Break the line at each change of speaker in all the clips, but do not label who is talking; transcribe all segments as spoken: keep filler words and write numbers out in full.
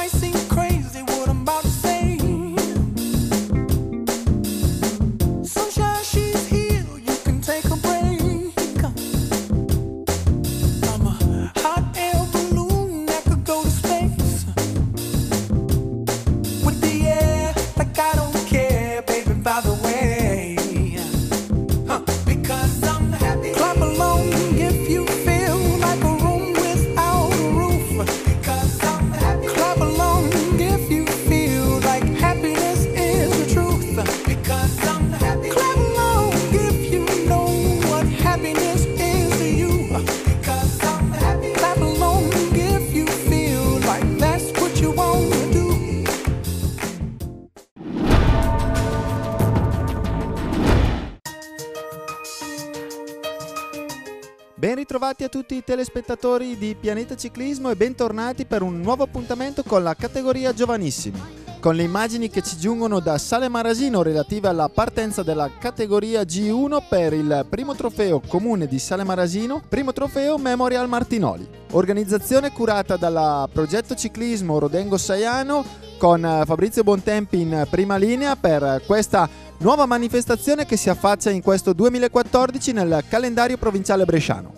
Ben ritrovati a tutti i telespettatori di Pianeta Ciclismo e bentornati per un nuovo appuntamento con la categoria giovanissimi. Con le immagini che ci giungono da Sale Marasino relative alla partenza della categoria G uno per il primo trofeo comune di Sale Marasino, primo trofeo Memorial Martinoli. Organizzazione curata dal progetto ciclismo Rodengo Saiano con Fabrizio Bontempi in prima linea per questa nuova manifestazione che si affaccia in questo duemilaquattordici nel calendario provinciale bresciano.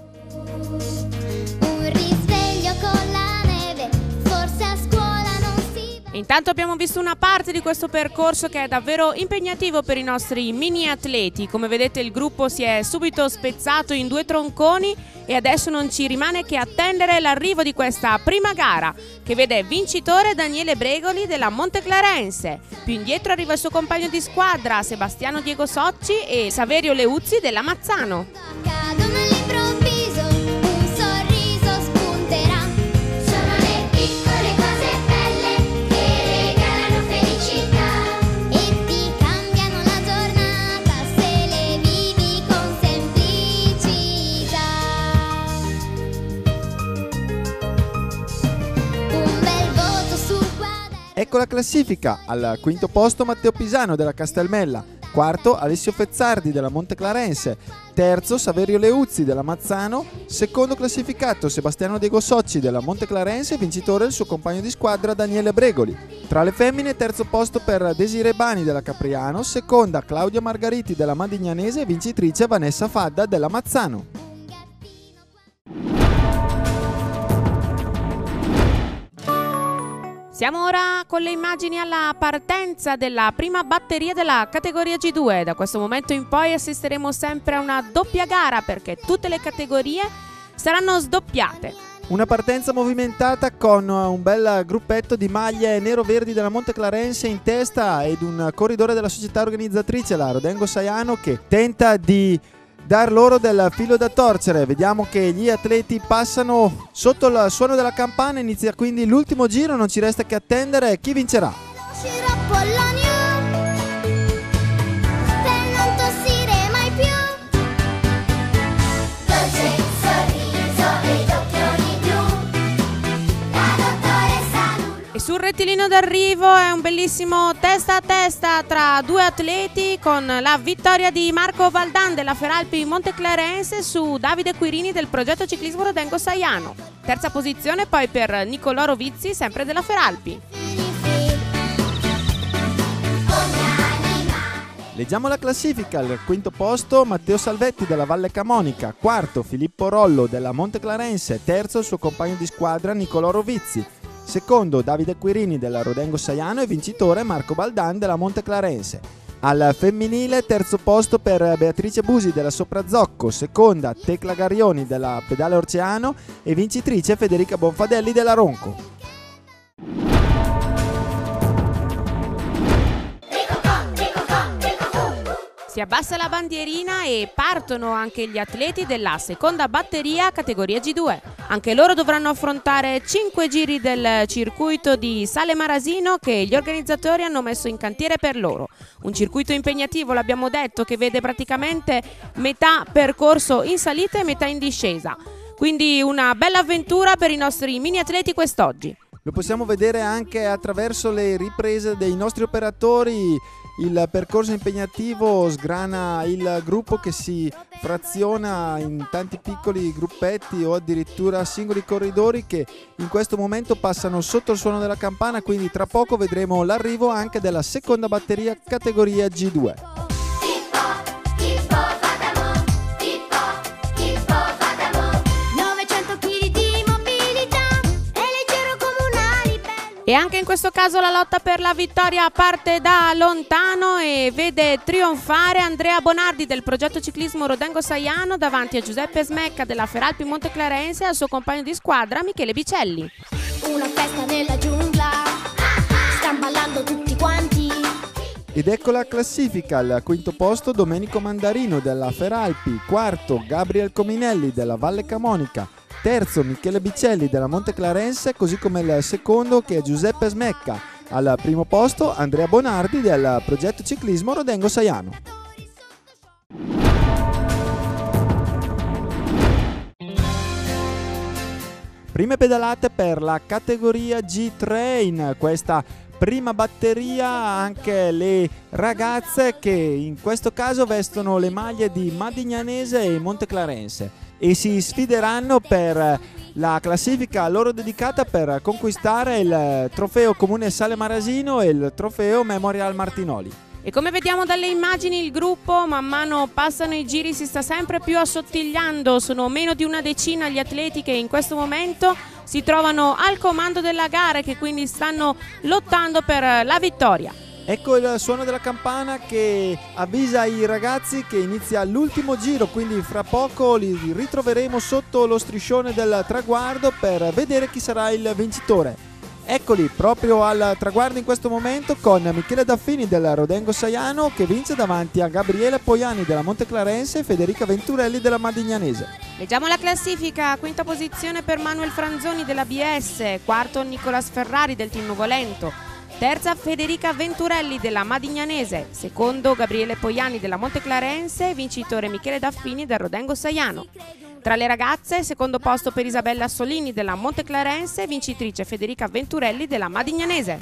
Intanto abbiamo visto una parte di questo percorso che è davvero impegnativo per i nostri mini atleti. Come vedete il gruppo si è subito spezzato in due tronconi e adesso non ci rimane che attendere l'arrivo di questa prima gara che vede vincitore Daniele Bregoli della Monteclarense. Più indietro arriva il suo compagno di squadra Sebastiano Diego Socci e Saverio Leuzzi della Mazzano.
Ecco la classifica: al quinto posto Matteo Pisano della Castelmella, quarto Alessio Fezzardi della Monteclarense, terzo Saverio Leuzzi della Mazzano, secondo classificato Sebastiano Diego Socci della Monteclarense, vincitore il suo compagno di squadra Daniele Bregoli. Tra le femmine terzo posto per Desiree Bani della Capriano, seconda Claudia Margariti della Madignanese e vincitrice Vanessa Fadda della Mazzano.
Siamo ora con le immagini alla partenza della prima batteria della categoria G due. Da questo momento in poi assisteremo sempre a una doppia gara perché tutte le categorie saranno sdoppiate.
Una partenza movimentata con un bel gruppetto di maglie nero-verdi della Monteclarense in testa ed un corridore della società organizzatrice, la Rodengo Saiano, che tenta di dar loro del filo da torcere. Vediamo che gli atleti passano sotto il suono della campana, inizia quindi l'ultimo giro, non ci resta che attendere chi vincerà.
E sul rettilineo d'arrivo è un bellissimo testa a testa tra due atleti con la vittoria di Marco Valdan della Feralpi Monteclarense su Davide Quirini del progetto ciclismo Rodengo Saiano. Terza posizione poi per Nicolò Rovizzi sempre della Feralpi.
Leggiamo la classifica: al quinto posto Matteo Salvetti della Valle Camonica, quarto Filippo Rollo della Monteclarense, terzo il suo compagno di squadra Nicolò Rovizzi, secondo Davide Quirini della Rodengo Saiano e vincitore Marco Baldan della Monteclarense. Al femminile terzo posto per Beatrice Busi della Soprazocco, seconda Tecla Garioni della Pedale Orceano e vincitrice Federica Bonfadelli della Ronco.
Si abbassa la bandierina e partono anche gli atleti della seconda batteria categoria G due. Anche loro dovranno affrontare cinque giri del circuito di Sale Marasino che gli organizzatori hanno messo in cantiere per loro. Un circuito impegnativo, l'abbiamo detto, che vede praticamente metà percorso in salita e metà in discesa. Quindi una bella avventura per i nostri mini atleti quest'oggi.
Lo possiamo vedere anche attraverso le riprese dei nostri operatori. Il percorso impegnativo sgrana il gruppo che si fraziona in tanti piccoli gruppetti o addirittura singoli corridori che in questo momento passano sotto il suono della campana, quindi tra poco vedremo l'arrivo anche della seconda batteria categoria G due.
E anche in questo caso la lotta per la vittoria parte da lontano e vede trionfare Andrea Bonardi del progetto ciclismo Rodengo Saiano davanti a Giuseppe Smecca della Feralpi Monteclarense e al suo compagno di squadra Michele Bicelli.
Una festa nella giungla, stanno ballando tutti quanti.
Ed ecco la classifica: al quinto posto Domenico Mandarino della Feralpi, quarto Gabriel Cominelli della Valle Camonica, terzo Michele Bicelli della Monteclarense, così come il secondo che è Giuseppe Smecca. Al primo posto Andrea Bonardi del progetto ciclismo Rodengo Saiano. Prime pedalate per la categoria G tre. In questa prima batteria anche le ragazze che in questo caso vestono le maglie di Madignanese e Monteclarense e si sfideranno per la classifica loro dedicata per conquistare il trofeo Comune Sale Marasino e il trofeo Memorial Martinoli.
E come vediamo dalle immagini il gruppo man mano passano i giri si sta sempre più assottigliando, sono meno di una decina gli atleti che in questo momento si trovano al comando della gara e che quindi stanno lottando per la vittoria.
Ecco il suono della campana che avvisa i ragazzi che inizia l'ultimo giro, quindi fra poco li ritroveremo sotto lo striscione del traguardo per vedere chi sarà il vincitore. Eccoli proprio al traguardo in questo momento con Michele Daffini del Rodengo Saiano che vince davanti a Gabriele Poiani della Monteclarense e Federica Venturelli della Madignanese.
Leggiamo la classifica: quinta posizione per Manuel Franzoni della B S, quarto Nicolas Ferrari del Team Nuvolento, terza Federica Venturelli della Madignanese, secondo Gabriele Poiani della Monteclarense, vincitore Michele Daffini del Rodengo Saiano. Tra le ragazze, secondo posto per Isabella Solini della Monteclarense, vincitrice Federica Venturelli della Madignanese.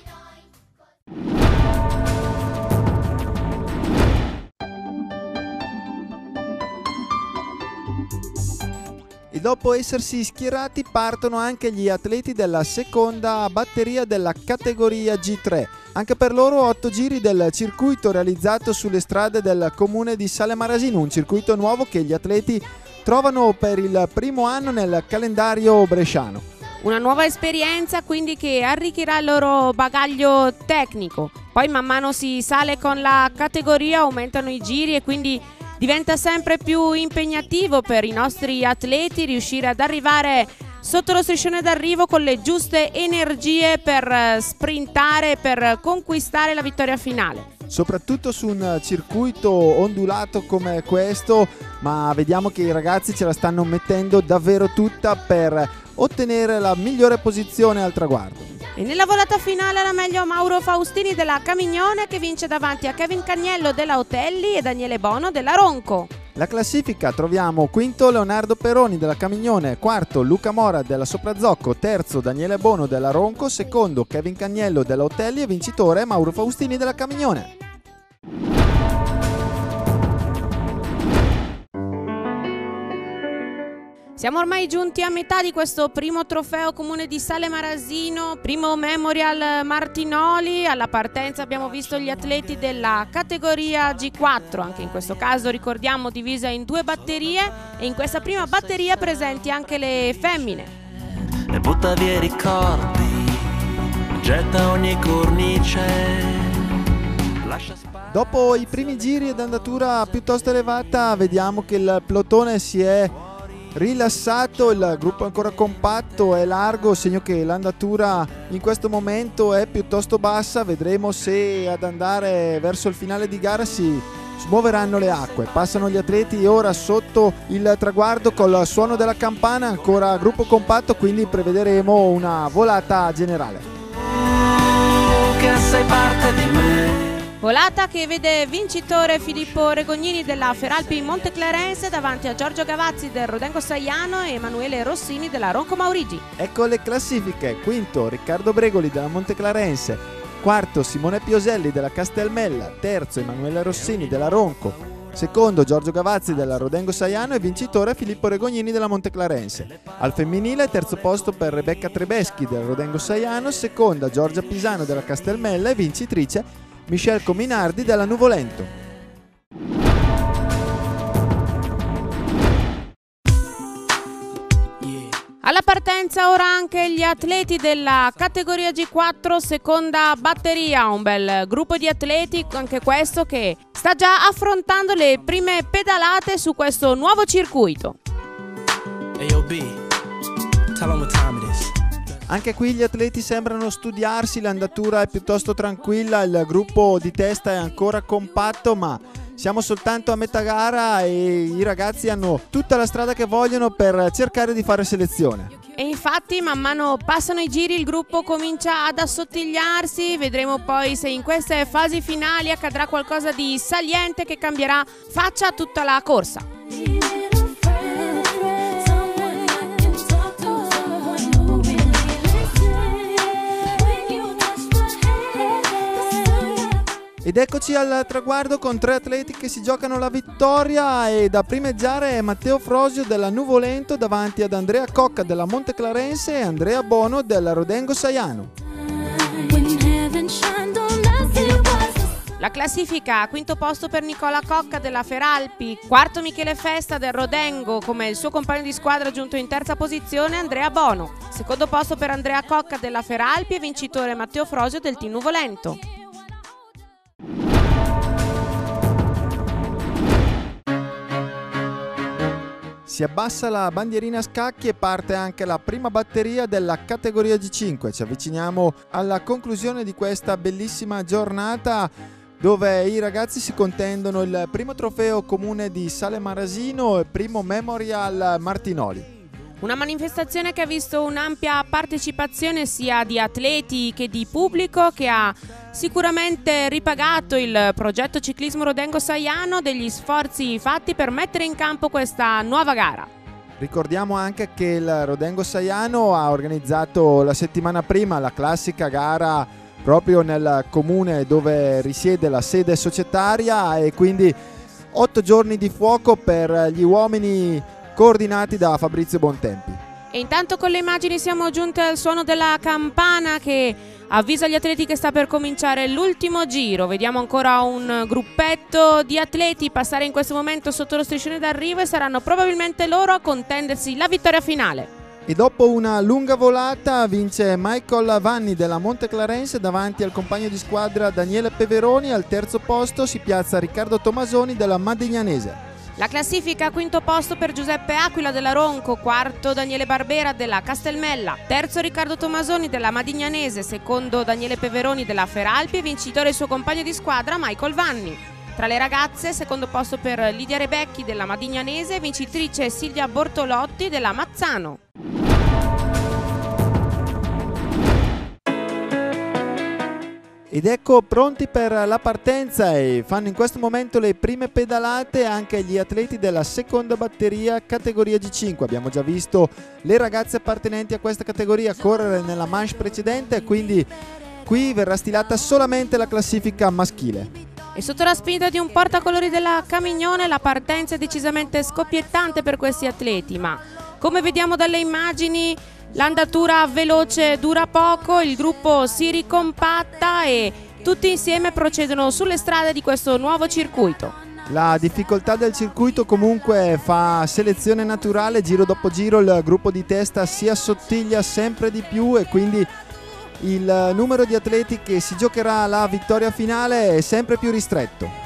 E dopo essersi schierati partono anche gli atleti della seconda batteria della categoria G tre. Anche per loro otto giri del circuito realizzato sulle strade del comune di Sale Marasino, un circuito nuovo che gli atleti trovano per il primo anno nel calendario bresciano.
Una nuova esperienza quindi che arricchirà il loro bagaglio tecnico. Poi man mano si sale con la categoria, aumentano i giri e quindi diventa sempre più impegnativo per i nostri atleti riuscire ad arrivare sotto lo striscione d'arrivo con le giuste energie per sprintare e per conquistare la vittoria finale.
Soprattutto su un circuito ondulato come questo, ma vediamo che i ragazzi ce la stanno mettendo davvero tutta per ottenere la migliore posizione al traguardo.
E nella volata finale la meglio Mauro Faustini della Camignone che vince davanti a Kevin Cagnello della Otelli e Daniele Bono della Ronco.
La classifica troviamo quinto Leonardo Peroni della Camignone, quarto Luca Mora della Soprazzocco, terzo Daniele Bono della Ronco, secondo Kevin Cagnello della Otelli e vincitore Mauro Faustini della Camignone.
Siamo ormai giunti a metà di questo primo trofeo comune di Sale Marasino, primo Memorial Martinoli. Alla partenza abbiamo visto gli atleti della categoria G quattro, anche in questo caso ricordiamo divisa in due batterie e in questa prima batteria presenti anche le femmine.
E butta via i ricordi, getta ogni cornice, lascia spazio.
Dopo i primi giri ed andatura piuttosto elevata vediamo che il plotone si è rilassato, il gruppo è ancora compatto e largo, segno che l'andatura in questo momento è piuttosto bassa. Vedremo se ad andare verso il finale di gara si smuoveranno le acque. Passano gli atleti ora sotto il traguardo col suono della campana, ancora gruppo compatto, quindi prevederemo una volata generale.
Che sei parte di me.
Volata che vede vincitore Filippo Regognini della Feralpi Monteclarense davanti a Giorgio Gavazzi del Rodengo Saiano e Emanuele Rossini della Ronco Maurigi.
Ecco le classifiche: quinto Riccardo Bregoli della Monteclarense, quarto Simone Pioselli della Castelmella, terzo Emanuele Rossini della Ronco, secondo Giorgio Gavazzi della Rodengo Saiano e vincitore Filippo Regognini della Monteclarense. Al femminile terzo posto per Rebecca Trebeschi del Rodengo Saiano, seconda Giorgia Pisano della Castelmella e vincitrice Michelle Cominardi della Nuvolento.
Alla partenza ora anche gli atleti della categoria G quattro seconda batteria, un bel gruppo di atleti anche questo che sta già affrontando le prime pedalate su questo nuovo circuito.
Hey, yo, B, tell them what time it is.
Anche qui gli atleti sembrano studiarsi, l'andatura è piuttosto tranquilla, il gruppo di testa è ancora compatto, ma siamo soltanto a metà gara e i ragazzi hanno tutta la strada che vogliono per cercare di fare selezione.
E infatti man mano passano i giri il gruppo comincia ad assottigliarsi, vedremo poi se in queste fasi finali accadrà qualcosa di saliente che cambierà faccia a tutta la corsa.
Ed eccoci al traguardo con tre atleti che si giocano la vittoria e da primeggiare è Matteo Frosio della Nuvolento davanti ad Andrea Cocca della Monteclarense e Andrea Bono della Rodengo Saiano.
La classifica: quinto posto per Nicola Cocca della Feralpi, quarto Michele Festa del Rodengo, come il suo compagno di squadra giunto in terza posizione Andrea Bono, secondo posto per Andrea Cocca della Feralpi e vincitore Matteo Frosio del team Nuvolento.
Si abbassa la bandierina a scacchi e parte anche la prima batteria della categoria G cinque. Ci avviciniamo alla conclusione di questa bellissima giornata dove i ragazzi si contendono il primo trofeo comune di Sale Marasino e primo Memorial Martinoli.
Una manifestazione che ha visto un'ampia partecipazione sia di atleti che di pubblico, che ha sicuramente ripagato il progetto Ciclismo Rodengo Saiano degli sforzi fatti per mettere in campo questa nuova gara.
Ricordiamo anche che il Rodengo Saiano ha organizzato la settimana prima la classica gara proprio nel comune dove risiede la sede societaria e quindi otto giorni di fuoco per gli uomini coordinati da Fabrizio Bontempi.
E intanto con le immagini siamo giunti al suono della campana che avvisa gli atleti che sta per cominciare l'ultimo giro. Vediamo ancora un gruppetto di atleti passare in questo momento sotto lo striscione d'arrivo e saranno probabilmente loro a contendersi la vittoria finale.
E dopo una lunga volata vince Michael Vanni della Monteclarense davanti al compagno di squadra Daniele Peveroni. Al terzo posto si piazza Riccardo Tomasoni della Madignanese.
La classifica: quinto posto per Giuseppe Aquila della Ronco, quarto Daniele Barbera della Castelmella, terzo Riccardo Tomasoni della Madignanese, secondo Daniele Peveroni della Feralpi e vincitore il suo compagno di squadra Michael Vanni. Tra le ragazze, secondo posto per Lidia Rebecchi della Madignanese e vincitrice Silvia Bortolotti della Mazzano.
Ed ecco pronti per la partenza e fanno in questo momento le prime pedalate anche gli atleti della seconda batteria categoria G cinque. Abbiamo già visto le ragazze appartenenti a questa categoria correre nella manche precedente, quindi qui verrà stilata solamente la classifica maschile.
E sotto la spinta di un portacolori della Camignone la partenza è decisamente scoppiettante per questi atleti, ma come vediamo dalle immagini l'andatura veloce dura poco, il gruppo si ricompatta e tutti insieme procedono sulle strade di questo nuovo circuito.
La difficoltà del circuito comunque fa selezione naturale, giro dopo giro il gruppo di testa si assottiglia sempre di più e quindi il numero di atleti che si giocherà la vittoria finale è sempre più ristretto.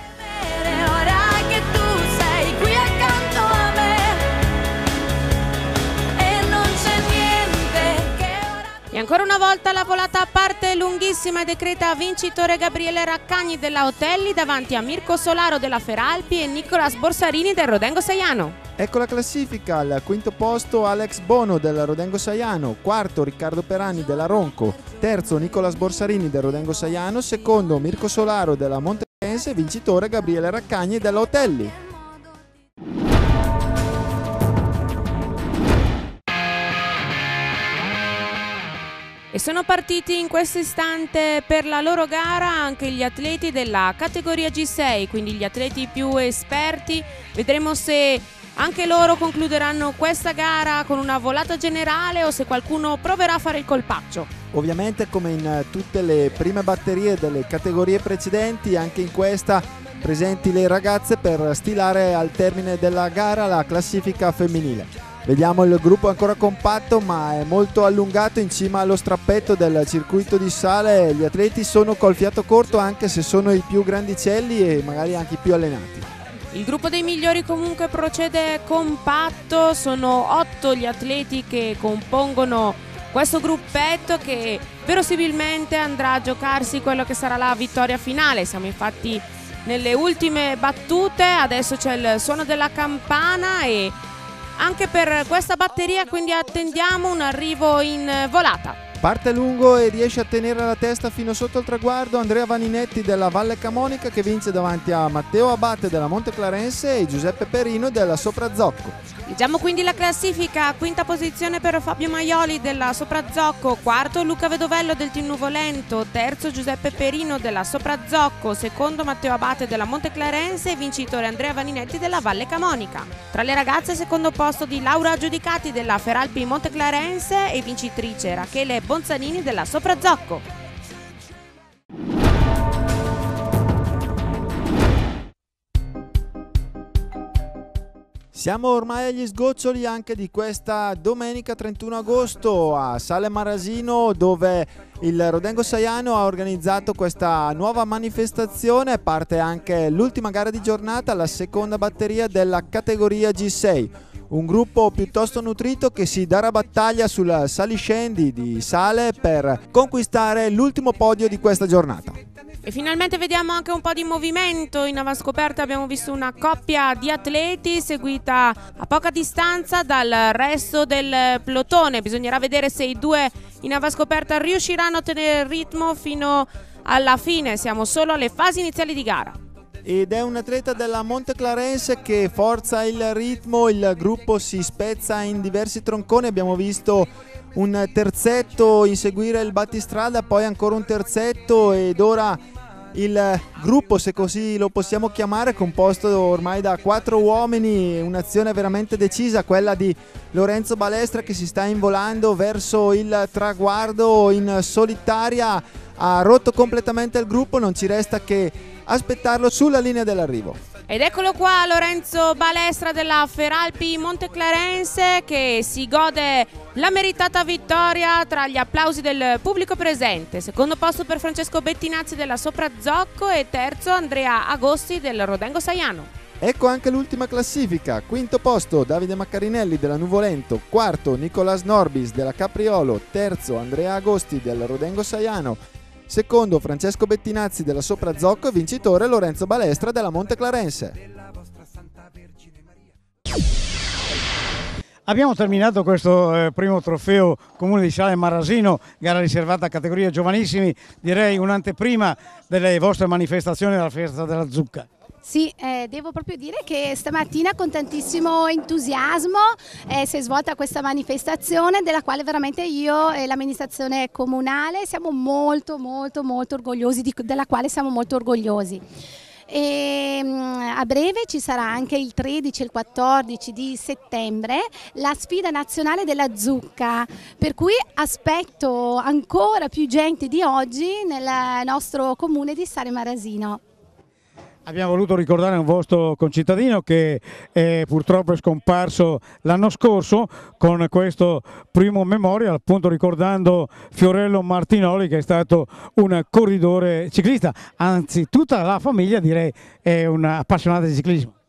E ancora una volta la volata parte lunghissima e decreta vincitore Gabriele Raccagni della Otelli davanti a Mirko Solaro della Feralpi e Nicolas Borsarini del Rodengo Saiano.
Ecco la classifica: al quinto posto Alex Bono del Rodengo Saiano, quarto Riccardo Perani della Ronco, terzo Nicolas Borsarini del Rodengo Saiano, secondo Mirko Solaro della Monteclarense, vincitore Gabriele Raccagni della Otelli.
E sono partiti in questo istante per la loro gara anche gli atleti della categoria G sei, quindi gli atleti più esperti. Vedremo se anche loro concluderanno questa gara con una volata generale o se qualcuno proverà a fare il colpaccio.
Ovviamente, come in tutte le prime batterie delle categorie precedenti, anche in questa presenti le ragazze per stilare al termine della gara la classifica femminile. Vediamo il gruppo ancora compatto ma è molto allungato in cima allo strappetto del circuito di sale. Gli atleti sono col fiato corto anche se sono i più grandicelli e magari anche i più allenati.
Il gruppo dei migliori comunque procede compatto, sono otto gli atleti che compongono questo gruppetto che verosimilmente andrà a giocarsi quello che sarà la vittoria finale. Siamo infatti nelle ultime battute, adesso c'è il suono della campana e anche per questa batteria quindi attendiamo un arrivo in volata.
Parte lungo e riesce a tenere la testa fino sotto il traguardo Andrea Vaninetti della Valle Camonica, che vince davanti a Matteo Abate della Monteclarense e Giuseppe Perino della Soprazzocco.
Leggiamo quindi la classifica: quinta posizione per Fabio Maioli della Soprazzocco, quarto Luca Vedovello del Team Nuvolento, terzo Giuseppe Perino della Soprazzocco, secondo Matteo Abate della Monteclarense e vincitore Andrea Vaninetti della Valle Camonica. Tra le ragazze secondo posto di Laura Giudicati della Feralpi Monteclarense e vincitrice Rachele Bonzanini della Soprazzocco.
Siamo ormai agli sgoccioli anche di questa domenica trentuno agosto a Sale Marasino, dove il Rodengo Saiano ha organizzato questa nuova manifestazione. Parte anche l'ultima gara di giornata, la seconda batteria della categoria G sei. Un gruppo piuttosto nutrito che si darà battaglia sul saliscendi di Sale per conquistare l'ultimo podio di questa giornata.
E finalmente vediamo anche un po' di movimento. In avanscoperta abbiamo visto una coppia di atleti seguita a poca distanza dal resto del plotone. Bisognerà vedere se i due in avanscoperta riusciranno a tenere il ritmo fino alla fine. Siamo solo alle fasi iniziali di gara.
Ed è un atleta della Monteclarense che forza il ritmo, il gruppo si spezza in diversi tronconi. Abbiamo visto un terzetto inseguire il battistrada, poi ancora un terzetto ed ora il gruppo, se così lo possiamo chiamare, composto ormai da quattro uomini, un'azione veramente decisa, quella di Lorenzo Balestra che si sta involando verso il traguardo in solitaria, ha rotto completamente il gruppo, non ci resta che aspettarlo sulla linea dell'arrivo.
Ed eccolo qua Lorenzo Balestra della Feralpi Monteclarense che si gode la meritata vittoria tra gli applausi del pubblico presente. Secondo posto per Francesco Bettinazzi della Soprazzocco e terzo Andrea Agosti del Rodengo Saiano.
Ecco anche l'ultima classifica: quinto posto Davide Maccarinelli della Nuvolento, quarto Nicolas Norbis della Capriolo, terzo Andrea Agosti del Rodengo Saiano, secondo Francesco Bettinazzi della Soprazzocco e vincitore Lorenzo Balestra della Monteclarense.
Abbiamo terminato questo eh, primo trofeo comune di Sale Marasino, gara riservata a categoria giovanissimi, direi un'anteprima delle vostre manifestazioni della festa della zucca.
Sì, eh, devo proprio dire che stamattina con tantissimo entusiasmo eh, si è svolta questa manifestazione della quale veramente io e l'amministrazione comunale siamo molto molto molto orgogliosi, di, della quale siamo molto orgogliosi. E a breve ci sarà anche il tredici e il quattordici di settembre la sfida nazionale della zucca, per cui aspetto ancora più gente di oggi nel nostro comune di Sale Marasino.
Abbiamo voluto ricordare un vostro concittadino che eh, purtroppo è scomparso l'anno scorso con questo primo memorial, appunto ricordando Fiorello Martinoli, che è stato un corridore ciclista, anzi tutta la famiglia direi è un appassionato di ciclismo.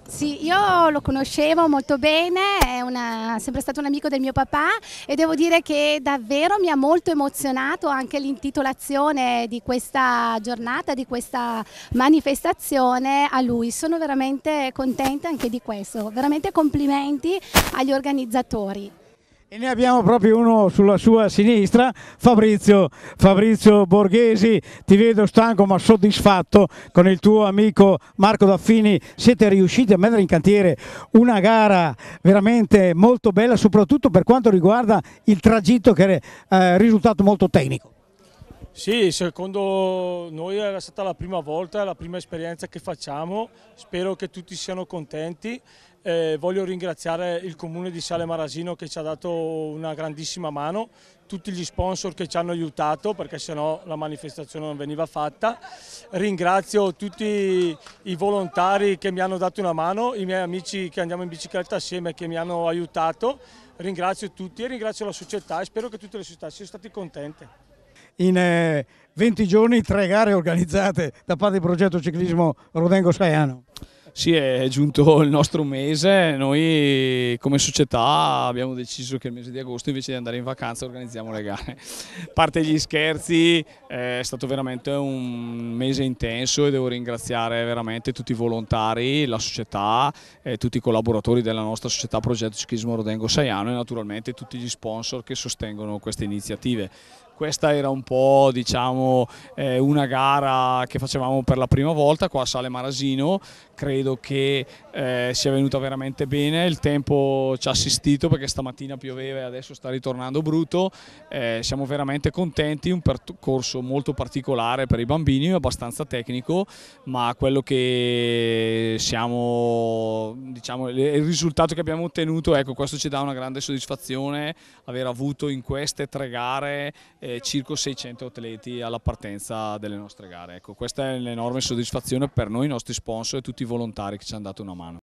Sì, io lo conoscevo molto bene, è una, sempre stato un amico del mio papà e devo dire che davvero mi ha molto emozionato anche l'intitolazione di questa giornata, di questa manifestazione a lui. Sono veramente contenta anche di questo, veramente complimenti agli organizzatori.
E ne abbiamo proprio uno sulla sua sinistra, Fabrizio, Fabrizio Borghesi. Ti vedo stanco ma soddisfatto con il tuo amico Marco Daffini. Siete riusciti a mettere in cantiere una gara veramente molto bella, soprattutto per quanto riguarda il tragitto, che è eh, risultato molto tecnico.
Sì, secondo noi era stata la prima volta, la prima esperienza che facciamo, spero che tutti siano contenti. Eh, voglio ringraziare il comune di Sale Marasino che ci ha dato una grandissima mano, tutti gli sponsor che ci hanno aiutato perché sennò la manifestazione non veniva fatta. Ringrazio tutti i volontari che mi hanno dato una mano, i miei amici che andiamo in bicicletta assieme che mi hanno aiutato. Ringrazio tutti e ringrazio la società e spero che tutte le società siano state contente.
In eh, venti giorni tre gare organizzate da parte del progetto ciclismo Rodengo Saiano.
Sì, è giunto il nostro mese, noi come società abbiamo deciso che il mese di agosto invece di andare in vacanza organizziamo le gare. A parte gli scherzi, è stato veramente un mese intenso e devo ringraziare veramente tutti i volontari, la società, e tutti i collaboratori della nostra società Progetto Ciclismo Rodengo Saiano e naturalmente tutti gli sponsor che sostengono queste iniziative. Questa era un po', diciamo, eh, una gara che facevamo per la prima volta qua a Sale Marasino. Credo che eh, sia venuta veramente bene, il tempo ci ha assistito perché stamattina pioveva e adesso sta ritornando brutto. Eh, siamo veramente contenti, un percorso molto particolare per i bambini, abbastanza tecnico, ma quello che siamo, diciamo, il risultato che abbiamo ottenuto, ecco, questo ci dà una grande soddisfazione, aver avuto in queste tre gare eh, circa seicento atleti alla partenza delle nostre gare. Ecco, questa è l'enorme soddisfazione per noi, i nostri sponsor e tutti i volontari che ci hanno dato una mano.